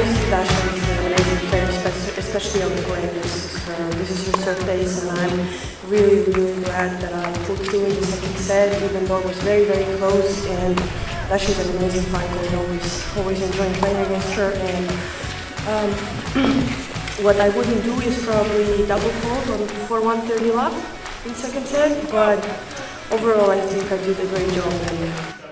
obviously Dasha is an amazing player, especially on the court. This is her third place, and I'm really, really glad that I pulled through in the second set, even though it was very, very close. And Dasha is an amazing fighter, and always enjoying playing against her. And what I wouldn't do is probably double fault on 4-1 30 love in second set, but overall I think I did a great job.